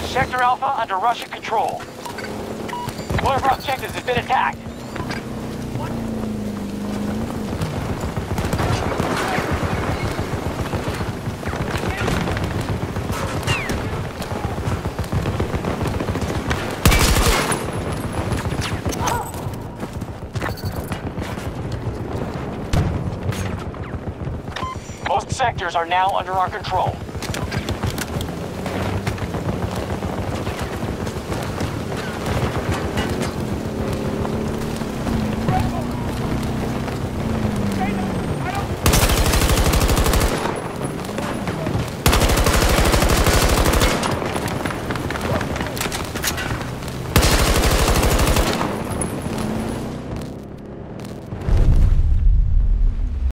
Sector Alpha under Russian control. One of our objectives has been attacked. Most sectors are now under our control.